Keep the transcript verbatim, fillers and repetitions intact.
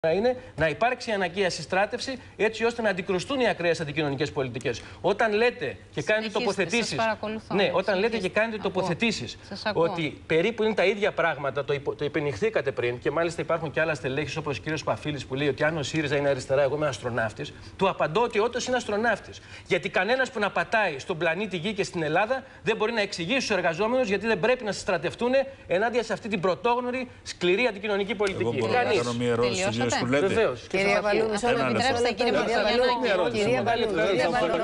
είναι να υπάρξει αναγκαία συστράτευση έτσι ώστε να αντικρουστούν οι ακραίες αντικοινωνικές πολιτικές. Όταν λέτε και κάνετε τοποθετήσεις, ναι, όταν λέτε και κάνετε τοποθετήσεις ότι περίπου είναι τα ίδια πράγματα, το, υπο, το υπενηχθήκατε πριν και μάλιστα υπάρχουν και άλλα στελέχη όπως ο κύριος Παφίλης που λέει ότι αν ο ΣΥΡΙΖΑ είναι αριστερά, εγώ είμαι αστροναύτης, του απαντώ ότι όντως είναι αστροναύτης. Γιατί κανένας που να πατάει στον πλανήτη Γη και στην Ελλάδα δεν μπορεί να εξηγήσει στους εργαζόμενους γιατί δεν πρέπει να συστρατευτούν ενάντια σε αυτή την πρωτόγνωρη σκληρή αντικοινωνική πολιτική. Εγώ μπορώ να κάνω μια ερώτηση. Βεβαίως. Κυρία Βαλούνη, επιτρέψτε, κύριε Παπαγιαννάκη.